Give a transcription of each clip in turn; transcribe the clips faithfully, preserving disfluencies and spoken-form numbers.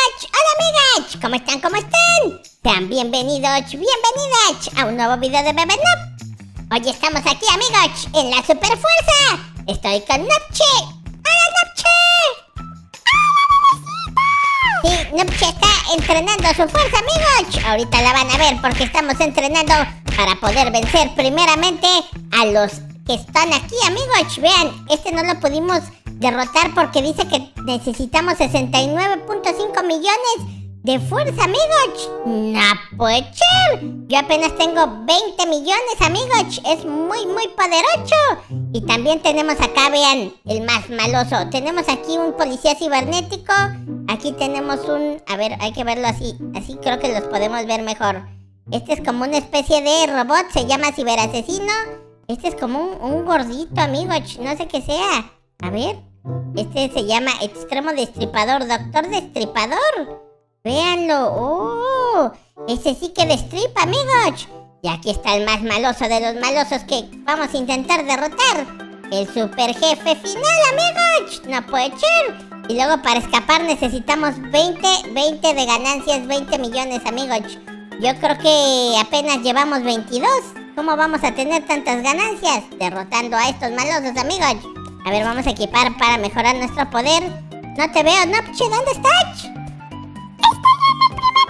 amigos! ¡Hola amigas! ¿Cómo están? ¿Cómo están? Sean bienvenidos, bienvenidas a un nuevo video de Bebe Noob. Hoy estamos aquí amigos, en la super fuerza. Estoy con Noobchi. ¡Hola Noobchi! ¡Hola bebecita! Sí, Noobchi está entrenando su fuerza amigos. Ahorita la van a ver porque estamos entrenando para poder vencer primeramente a los que están aquí amigos. Vean, este no lo pudimos derrotar porque dice que necesitamos sesenta y nueve punto cinco millones de fuerza, amigos. No puede ser. Yo apenas tengo veinte millones, amigos. Es muy, muy poderoso. Y también tenemos acá, vean, el más maloso. Tenemos aquí un policía cibernético. Aquí tenemos un... A ver, hay que verlo así. Así creo que los podemos ver mejor. Este es como una especie de robot. Se llama ciberasesino. Este es como un, un gordito, amigos. No sé qué sea. A ver. Este se llama Extremo Destripador, Doctor Destripador. Véanlo. ¡Oh! Ese sí que destripa, amigos. Y aquí está el más maloso de los malosos que vamos a intentar derrotar. El super jefe final, amigos. No puede ser. Y luego para escapar necesitamos veinte, veinte de ganancias, veinte millones, amigos. Yo creo que apenas llevamos veintidós. ¿Cómo vamos a tener tantas ganancias? Derrotando a estos malosos, amigos. A ver, vamos a equipar para mejorar nuestro poder. No te veo, Noobchi, ¿dónde estás? Estoy en el primer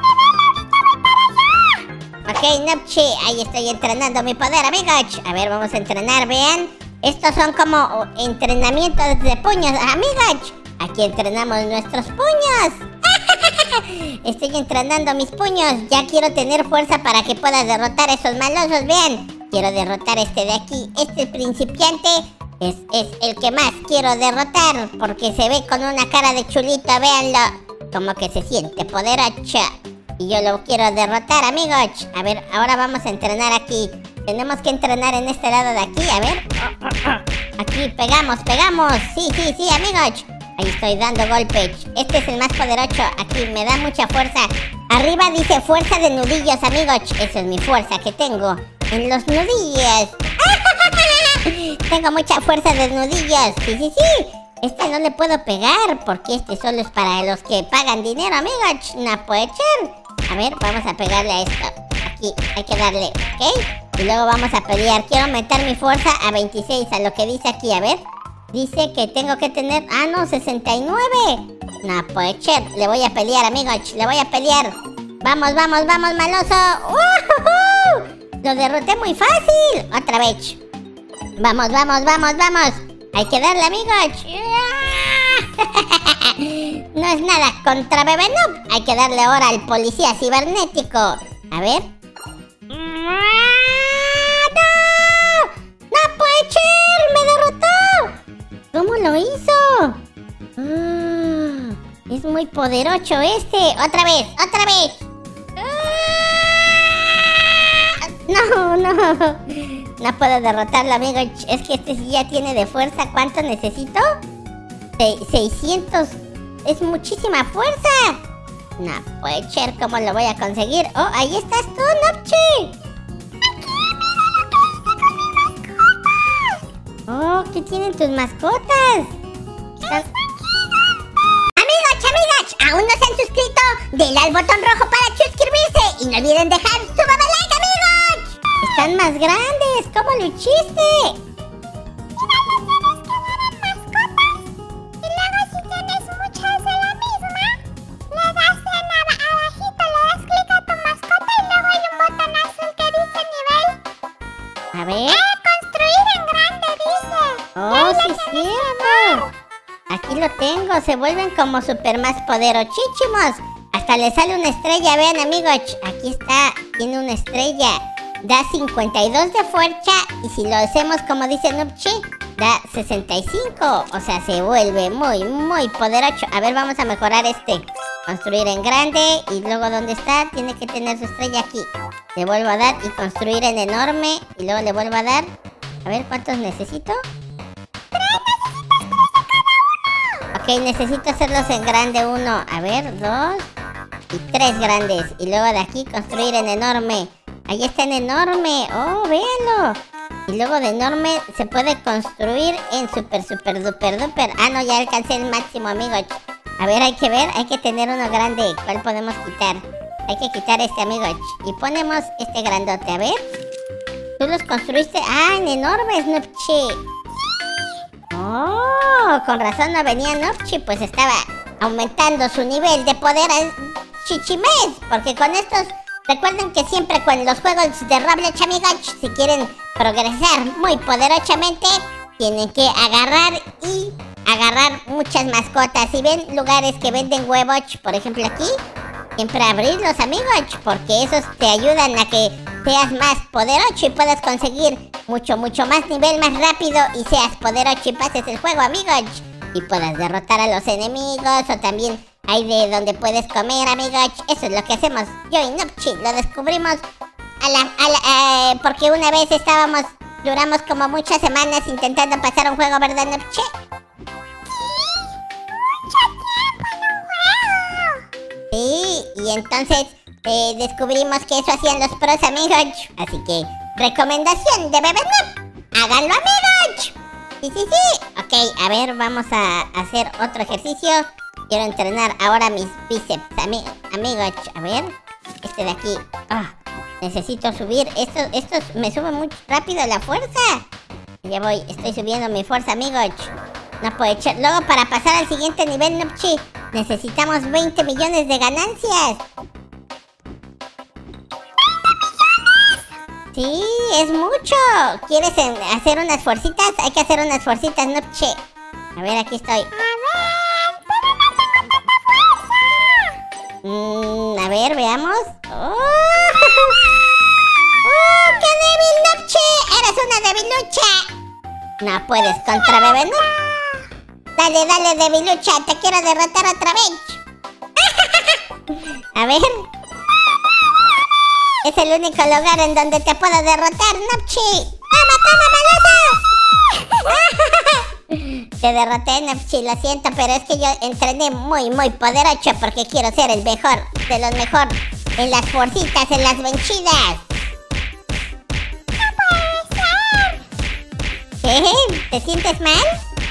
nivel, ahorita voy para allá. Ok, Noobchi, ahí estoy entrenando mi poder, amigos. A ver, vamos a entrenar, vean. Estos son como entrenamientos de puños, amigos. Aquí entrenamos nuestros puños. Estoy entrenando mis puños. Ya quiero tener fuerza para que pueda derrotar a esos malosos, vean. Quiero derrotar a este de aquí. Este principiante Es, es el que más quiero derrotar porque se ve con una cara de chulito, véanlo. Como que se siente poderoso. Y yo lo quiero derrotar, amigos. A ver, ahora vamos a entrenar aquí. Tenemos que entrenar en este lado de aquí, a ver. Aquí, pegamos, pegamos. Sí, sí, sí, amigos. Ahí estoy dando golpes. Este es el más poderoso. Aquí me da mucha fuerza. Arriba dice fuerza de nudillos, amigos. Esa es mi fuerza que tengo en los nudillos. Tengo mucha fuerza de nudillos. Sí, sí, sí. Este no le puedo pegar porque este solo es para los que pagan dinero, amigos. No puede ser. A ver, vamos a pegarle a esto. Aquí, hay que darle, ¿ok? Y luego vamos a pelear. Quiero aumentar mi fuerza a veintiséis, a lo que dice aquí, a ver. Dice que tengo que tener... Ah, no, sesenta y nueve. No puede ser. Le voy a pelear, amigos. Le voy a pelear. Vamos, vamos, vamos, maloso. ¡Uh! Lo derroté muy fácil. Otra vez. Vamos, vamos, vamos, vamos. Hay que darle, amigos. No es nada contra Bebe Noob. Hay que darle ahora al policía cibernético. A ver. ¡No! ¡No puede ser! ¡Me derrotó! ¿Cómo lo hizo? Ah, es muy poderoso este. Otra vez, otra vez. No, no. No puedo derrotarlo, amigo. Es que este sí ya tiene de fuerza. ¿Cuánto necesito? Se seiscientos. Es muchísima fuerza. No puede ser. ¿Cómo lo voy a conseguir? Oh, ahí estás tú, Noobchi. Aquí, mira lo que hice con mis mascotas. Oh, ¿qué tienen tus mascotas? ¿Están... Amigos, amigas, ¿aún no se han suscrito? Denle al botón rojo para suscribirse. Y no olviden dejar su baba like, amigos. Están más grandes. ¿Cómo lo hiciste? Mira, les tienes que dar en mascotas. Y luego si tienes muchas de la misma, le das en ab abajito, le das clic a tu mascota y luego hay un botón azul que dice nivel. A ver. Eh, construir en grande, dice. Oh, sí es cierto. Aquí lo tengo. Se vuelven como super más poderosísimos. Hasta le sale una estrella, vean, amigos. Aquí está. Tiene una estrella. Da cincuenta y dos de fuerza y si lo hacemos como dice Noobchi, da sesenta y cinco. O sea, se vuelve muy, muy poderoso. A ver, vamos a mejorar este. Construir en grande y luego ¿dónde está? Tiene que tener su estrella aquí. Le vuelvo a dar y construir en enorme y luego le vuelvo a dar. A ver, ¿cuántos necesito? ¡Tres! ¡Necesitas tres de cada uno! Ok, necesito hacerlos en grande uno. A ver, dos y tres grandes. Y luego de aquí construir en enorme. Ahí está en enorme. Oh, véanlo. Y luego de enorme se puede construir en super, super, duper, duper. Ah, no, ya alcancé el máximo, amigos. A ver, hay que ver, hay que tener uno grande. ¿Cuál podemos quitar? Hay que quitar este, amigos. Y ponemos este grandote, a ver. ¿Tú los construiste? ¡Ah, en enormes, Nupchi! ¡Oh! Con razón no venía Nupchi, pues estaba aumentando su nivel de poder al Chichimés. Porque con estos... Recuerden que siempre con los juegos de Roblox, amigos, si quieren progresar muy poderosamente, tienen que agarrar y agarrar muchas mascotas. Si ven lugares que venden huevos, por ejemplo aquí, siempre abrirlos, amigos, porque esos te ayudan a que seas más poderoso y puedas conseguir mucho, mucho más nivel más rápido y seas poderoso y pases el juego, amigos. Y puedas derrotar a los enemigos o también... Hay de donde puedes comer, amigos. Eso es lo que hacemos yo y Nupchi. Lo descubrimos a la, a la, eh, porque una vez estábamos, duramos como muchas semanas intentando pasar un juego, ¿verdad, Nupchi? Sí, y entonces eh, descubrimos que eso hacían los pros, amigos. Así que, recomendación de Bebé Nup. ¡Háganlo, amigos! Sí, sí, sí. Ok, a ver, vamos a hacer otro ejercicio. Quiero entrenar ahora mis bíceps, ami amigos. A ver, este de aquí. Ah, necesito subir. Esto, esto me sube muy rápido la fuerza. Ya voy, estoy subiendo mi fuerza, amigos. No puedo echar. Luego, para pasar al siguiente nivel, Nupchi, necesitamos veinte millones de ganancias. Sí, es mucho. ¿Quieres hacer unas fuercitas? Hay que hacer unas fuercitas, Nupchi. A ver, aquí estoy. Mm, a ver, veamos. ¡Oh! ¡Oh, qué débil, Nupchi! ¡Eres una debilucha! No puedes contra Bebé Nup. Dale, dale, debilucha. Te quiero derrotar otra vez. A ver. Es el único lugar en donde te puedo derrotar, Nupchi. ¡Toma, toma, maloso! Te derroté, Nupchi, lo siento, pero es que yo entrené muy, muy poderoso porque quiero ser el mejor de los mejores en las fuercitas, en las vencidas. ¡No puede ser! ¿Qué? ¿Te sientes mal?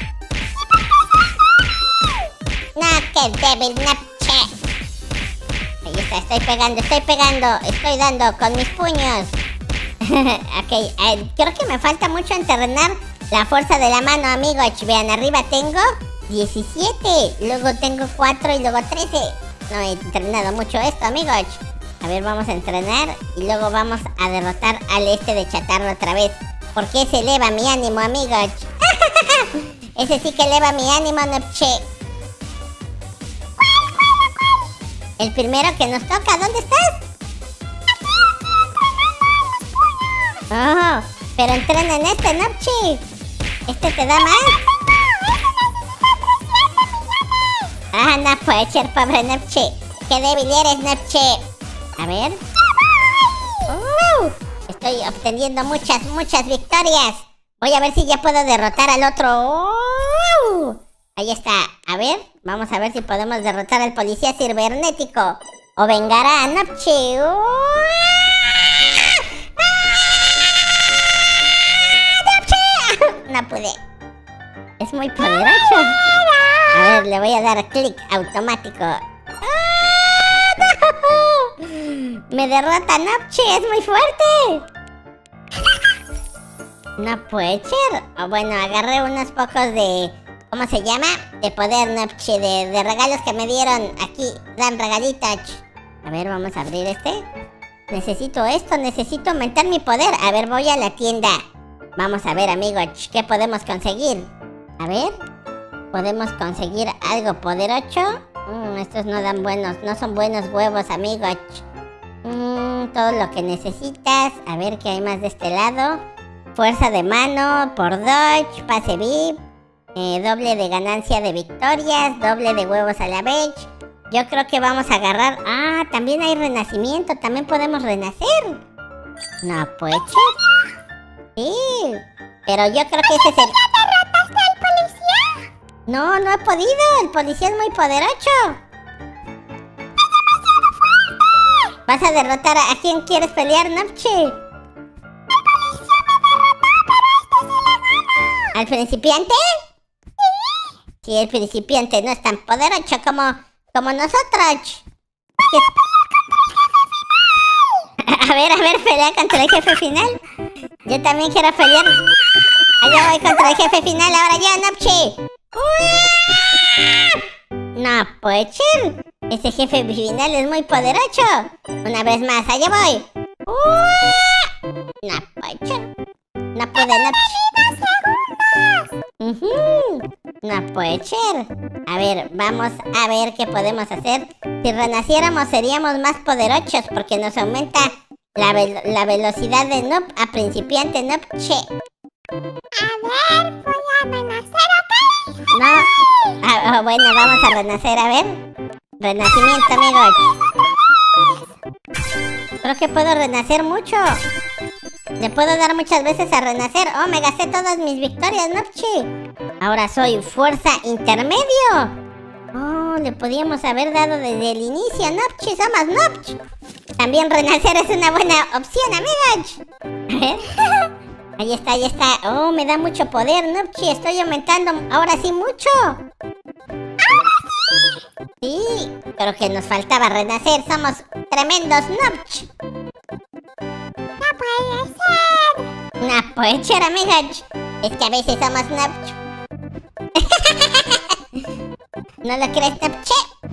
No, qué débil, Nupchi. Ahí está, estoy pegando, estoy pegando, estoy dando con mis puños. Ok, eh, creo que me falta mucho entrenar la fuerza de la mano, amigos. Vean, arriba tengo diecisiete, luego tengo cuatro y luego trece. No he entrenado mucho esto, amigos. A ver, vamos a entrenar y luego vamos a derrotar al este de chatarra otra vez, porque ese eleva mi ánimo, amigos. Ese sí que eleva mi ánimo, Nupchi. El primero que nos toca, ¿dónde estás? Oh, pero entrena en este, Nupchi. ¿Este te da más? Ah, no puede ser, pobre Nupchi. Qué débil eres, Nupchi. A ver. Uh, estoy obteniendo muchas, muchas victorias. Voy a ver si ya puedo derrotar al otro. Uh, ahí está. A ver, vamos a ver si podemos derrotar al policía cibernético. O vengará a Nupchi. Uh, No pude. Es muy poderoso. A ver, le voy a dar clic automático. ¡Ah, no! Me derrota Nupchi, es muy fuerte. No puede ser. O bueno, agarré unos pocos de... ¿Cómo se llama? De poder, Nupchi, de, de regalos que me dieron. Aquí dan regalitos. A ver, vamos a abrir este. Necesito esto, necesito aumentar mi poder. A ver, voy a la tienda. Vamos a ver, amigos, ¿qué podemos conseguir? A ver, ¿podemos conseguir algo poderoso? Mm, estos no dan buenos, no son buenos huevos, amigos. Mm, todo lo que necesitas. A ver, ¿qué hay más de este lado? Fuerza de mano, por dodge, pase V I P, eh, doble de ganancia de victorias, doble de huevos a la vez. Yo creo que vamos a agarrar... Ah, también hay renacimiento, también podemos renacer. No, pues... Sí, pero yo creo que ese es el... ¿Ya derrotaste al policía? No, no he podido. El policía es muy poderoso. ¡Es demasiado fuerte! ¿Vas a derrotar a, a quién quieres pelear, Nupchi? El policía me derrotó, pero este sí le gana. ¿Al principiante? Sí. Si el principiante no es tan poderoso como, como nosotros. ¿Qué? A ver, a ver, pelea contra el jefe final. Yo también quiero pelear. Allá voy contra el jefe final, ahora yo, Nopchi. No puede ser. Ese jefe final es muy poderoso. Una vez más, allá voy. No puede ser. No puede, Nopchi. Uh-huh. No puede ser. A ver, vamos a ver qué podemos hacer. Si renaciéramos seríamos más poderosos porque nos aumenta la, ve la velocidad de noob a principiante Nopchi. A ver, voy a renacer, ¿ok? No. Ah, oh, bueno, vamos a renacer, a ver. Renacimiento, amigos. Creo que puedo renacer mucho. Le puedo dar muchas veces a renacer. Oh, me gasté todas mis victorias, Nopchi. Ahora soy fuerza intermedio. Oh, le podíamos haber dado desde el inicio, Nopchi. Somos Nopchi. También renacer es una buena opción, amigos. A ver. Ahí está, ahí está. Oh, me da mucho poder, Nopchi. Estoy aumentando ahora sí mucho. Sí, pero que nos faltaba renacer. Somos tremendos Nopchi. No puede ser. No puede ser, amigos. Es que a veces somos Nopchi. ¿No lo crees, Nopchi?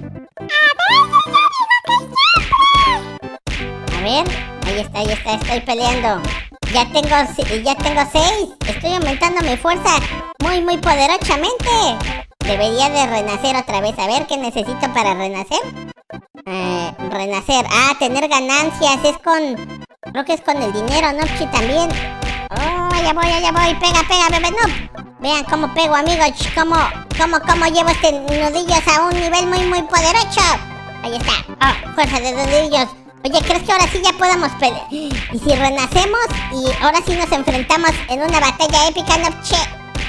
A ver, ahí está, ahí está. Estoy peleando. Ya tengo, ya tengo seis. Estoy aumentando mi fuerza muy, muy poderosamente. Debería de renacer otra vez. A ver, ¿qué necesito para renacer? Eh, renacer. Ah, tener ganancias. Es con... Creo que es con el dinero, Nopchi, también. Oh, allá voy, allá voy. Pega, pega, bebé noob. Vean cómo pego, amigos. Cómo, cómo, cómo llevo este nudillos a un nivel muy, muy poderoso. Ahí está. Oh, fuerza de nudillos. Oye, ¿crees que ahora sí ya podamos pelear? ¿Y si renacemos y ahora sí nos enfrentamos en una batalla épica, Nopchi?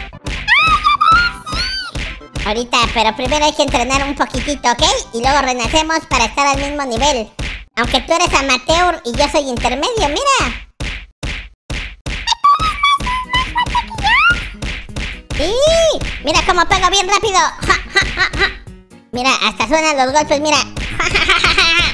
Ahorita, pero primero hay que entrenar un poquitito, ¿ok? Y luego renacemos para estar al mismo nivel. Aunque tú eres amateur y yo soy intermedio, mira. ¡Sí! Mira cómo pego bien rápido. Ja, ja, ja, ja. Mira, hasta suenan los golpes, mira. Ja, ja, ja, ja, ja.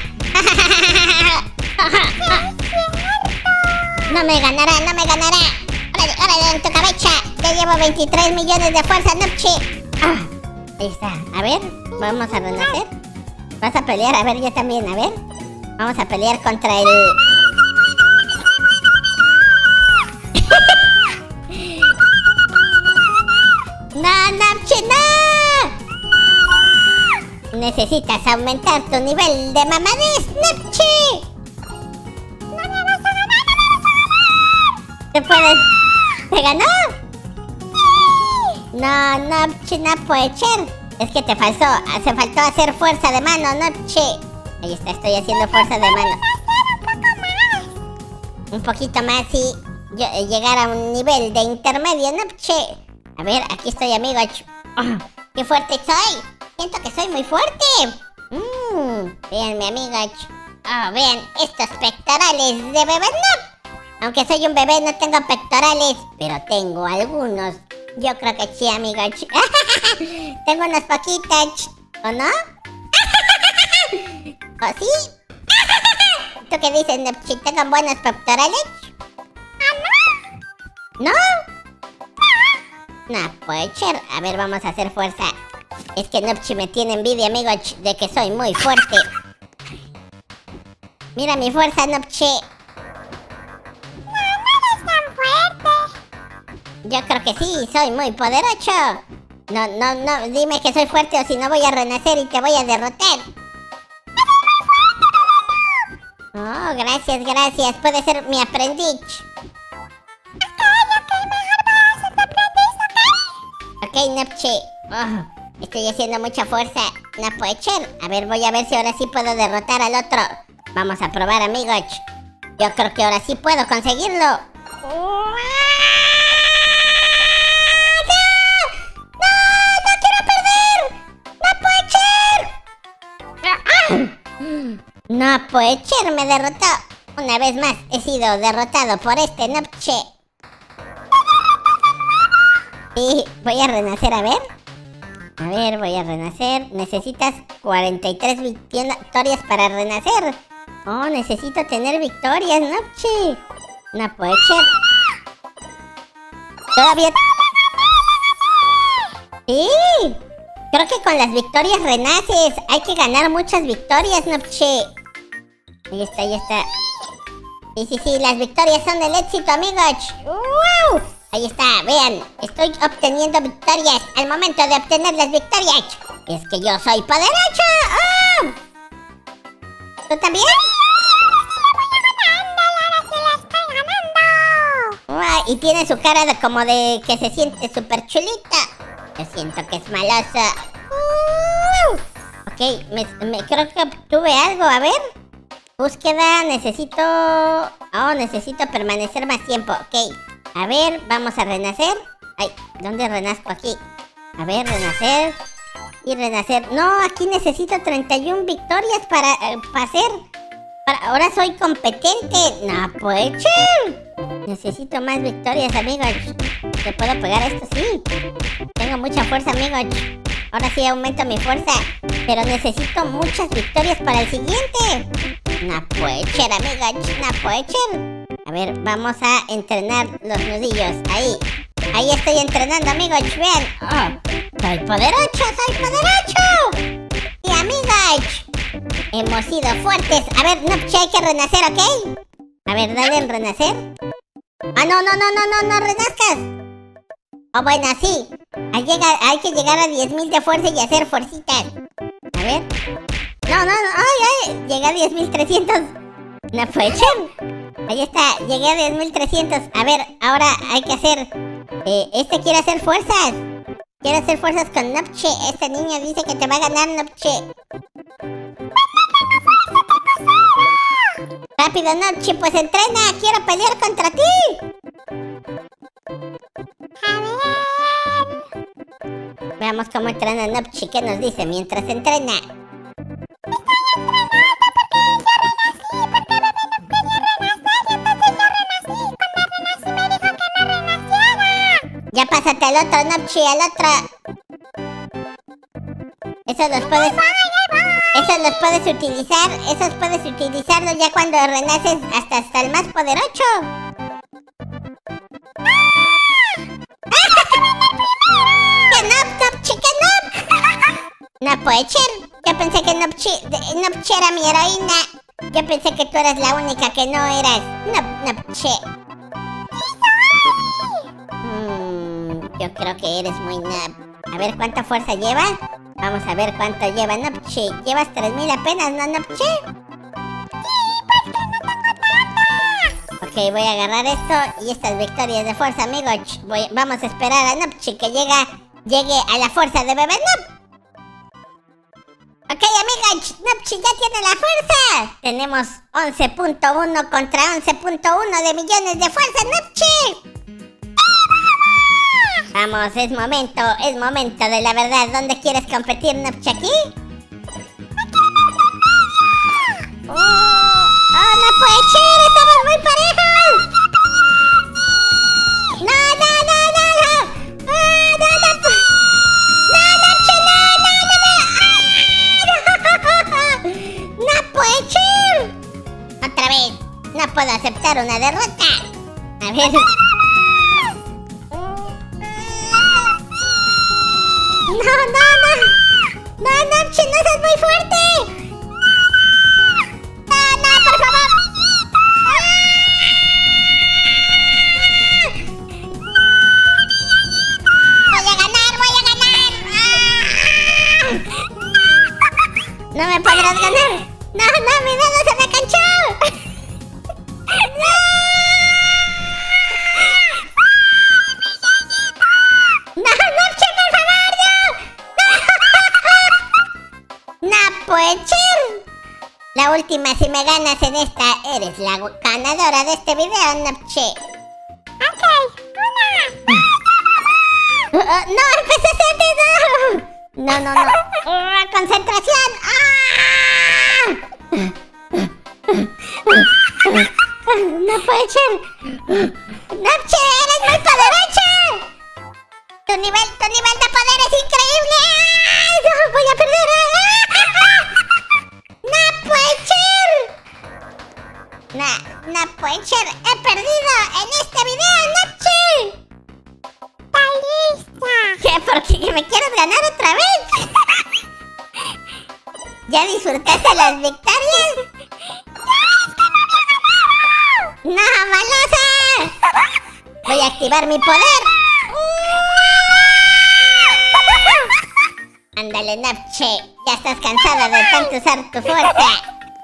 No me ganará, no me ganará. Órale, órale, en tu cabeza. Ya llevo veintitrés millones de fuerza, Nopchi. Ah, ahí está. A ver, vamos a renacer. Vas a pelear, a ver, yo también, a ver. Vamos a pelear contra el... ¡No, Nopchi, no! Necesitas aumentar tu nivel de mamadez, Nopchi. ¡No me vas a ganar, no me vas a ganar! ¿Te puedes...? ¿Te ganó? ¡Sí! No, Nopchi, no puede ser. Es que te faltó, hace faltó hacer fuerza de mano, Nopchi. Ahí está, estoy haciendo fuerza de mano. Un poquito más y yo, eh, llegar a un nivel de intermedio, Nopchi. A ver, aquí estoy, amigos. Oh, ¡qué fuerte soy! Siento que soy muy fuerte. Mmm, véanme, amigos. Oh, vean estos pectorales de bebé noob. Aunque soy un bebé, no tengo pectorales, pero tengo algunos. Yo creo que sí, amigos. Tengo unos poquitos, ¿o no? ¿O sí? ¿Tú qué dices, Nopchi? ¿Tengo buenos pectorales? ¿No? No puede ser. A ver, vamos a hacer fuerza. Es que Nopchi me tiene envidia, amigos, de que soy muy fuerte. Mira mi fuerza, Nopchi. No, no eres tan fuerte. Yo creo que sí, soy muy poderoso. No, no, no, dime que soy fuerte o si no voy a renacer y te voy a derrotar. Oh, gracias, gracias. Puede ser mi aprendiz. Ok, ok, mejor vas a tu aprendiz, ¿ok? Ok, Nopchi. Oh, estoy haciendo mucha fuerza. No puede ser. A ver, voy a ver si ahora sí puedo derrotar al otro. Vamos a probar, amigos. Yo creo que ahora sí puedo conseguirlo. ¡No! ¡No! ¡No quiero perder! ¡No puede ser! No puede ser, me derrotó. Una vez más he sido derrotado por este Nopchi. Sí, voy a renacer, a ver. A ver, voy a renacer. Necesitas cuarenta y tres victorias para renacer. Oh, necesito tener victorias, Nopchi. No puede ser. Todavía... Sí. Creo que con las victorias renaces. Hay que ganar muchas victorias, Nopchi. Ahí está, ahí está. Sí, sí, sí, las victorias son el éxito, amigos. ¡Wow! Ahí está, vean, estoy obteniendo victorias al momento de obtener las victorias. Es que yo soy poderoso. ¡Oh! ¿Tú también? ¡Wow! Y tiene su cara de, como de que se siente súper chulita. Yo siento que es maloso. ¡Uh! Ok, me, me, creo que obtuve algo, a ver. Búsqueda, necesito... Oh, necesito permanecer más tiempo, ok. A ver, vamos a renacer. Ay, ¿dónde renazco? Aquí. A ver, renacer. Y renacer. No, aquí necesito treinta y una victorias para, eh, para hacer. Para, ahora soy competente. No puede ser. Necesito más victorias, amigos. ¿Le puedo pegar esto? Sí. Tengo mucha fuerza, amigos. Ahora sí aumento mi fuerza. Pero necesito muchas victorias para el siguiente. No puede ser, amigos. No puede ser. A ver, vamos a entrenar los nudillos. Ahí. Ahí estoy entrenando, amigos. Vean. Oh, soy poderoso, soy poderoso. Y amigos, hemos sido fuertes. A ver, Nopchi, hay que renacer, ¿ok? A ver, dale en renacer. Ah, no, no, no, no, no, no renazcas. Oh, bueno, sí. Hay, llega, hay que llegar a diez mil de fuerza y hacer fuercitas. A ver. No, no, no. Ay, ay. Llegué a diez mil trescientos. No puede ser. Ahí está, llegué a diez mil trescientos. A ver, ahora hay que hacer... Eh, este quiere hacer fuerzas. Quiere hacer fuerzas con Nopchi. Este niño dice que te va a ganar, Nopchi. Rápido, Nopchi, pues entrena. Quiero pelear contra ti. A ver. Veamos cómo entrena Nopchi. ¿Qué nos dice mientras entrena? Ya pásate al otro, Nopchi, al otro. Esos los puedes... Esos los puedes utilizar. Esos puedes utilizarlos ya cuando renaces hasta, hasta el más poderoso. ¡Que no, Nopchi, que no! No puede ser. Yo pensé que Nopchi, Nopchi era mi heroína. Yo pensé que tú eras la única que no eras. No, Nopchi. Yo creo que eres muy noob. A ver cuánta fuerza lleva. Vamos a ver cuánto lleva Nopchi. Llevas tres mil apenas, ¿no, Nopchi? Sí, pues que no tengo tanta. Ok, voy a agarrar esto y estas victorias de fuerza, amigos. Voy, vamos a esperar a Nopchi que llega, llegue a la fuerza de bebé Noob. Ok, amigos, Nopchi ya tiene la fuerza. Tenemos once punto uno contra once punto uno de millones de fuerza, Nopchi. Vamos, es momento, es momento de la verdad. ¿Dónde quieres competir, Nopchi? ¿Aquí? ¡Oh! ¡Oh, no puede ser! ¡Estamos muy parejos! ¡No, no, no, no, no! ¡Ah, no, no! ¡No, Nopchi, no, no, no! ¡Ah, no! ¡No puede ser! Otra vez, no puedo aceptar una derrota. A ver... ¡No, no, no! ¡No, Nopchi, no seas muy fuerte! ¡No, no, por favor! ¡Voy a ganar, voy a ganar! ¡No me podrás ganar! ¡No, no, mi dedo se me canchó! ¡No! La última, si me ganas en esta, eres la ganadora de este video, Nopchi. Ok, una. Uh, uh, no, empecé a no. No, no, no. Uh, concentración. ¡Ah! No puede ser. Nopchi, eres muy poderosa. Tu nivel, tu nivel de poder es increíble. ¡Ay, no, voy a perder! ¡No puede ser! No, no puede ser. He perdido en este video, Noche. ¡Está lista! ¿Qué? ¿Por qué me quieres ganar otra vez? ¿Ya disfrutaste las victorias? ¡No, malosa! Voy a activar mi poder. Ándale, Napche. Ya estás cansada de tanto usar tu fuerza.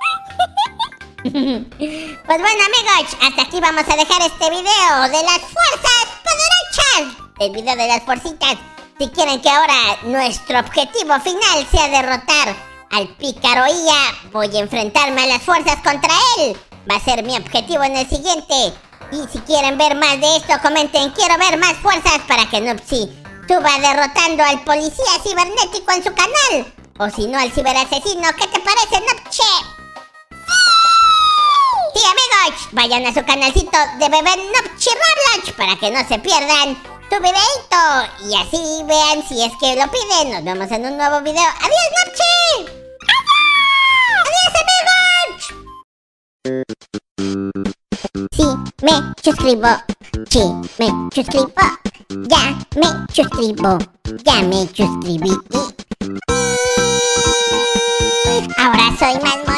Pues bueno, amigos, hasta aquí vamos a dejar este video de las fuerzas poderosas. El video de las fuercitas. Si quieren que ahora nuestro objetivo final sea derrotar al Pícaro I A, voy a enfrentarme a las fuerzas contra él. Va a ser mi objetivo en el siguiente. Y si quieren ver más de esto, comenten, quiero ver más fuerzas, para que Nupsi suba derrotando al policía cibernético en su canal. O si no, al ciberasesino. ¿Qué te parece, Nupche? Sí, amigos, vayan a su canalcito de bebé Nupchi Roblox para que no se pierdan tu videito. Y así vean si es que lo piden. Nos vemos en un nuevo video. ¡Adiós, Nupchi! ¡Adiós! ¡Adiós, amigos! Sí, me suscribo. Sí, me suscribo. Ya me suscribo. Ya me suscribí. Ahora soy más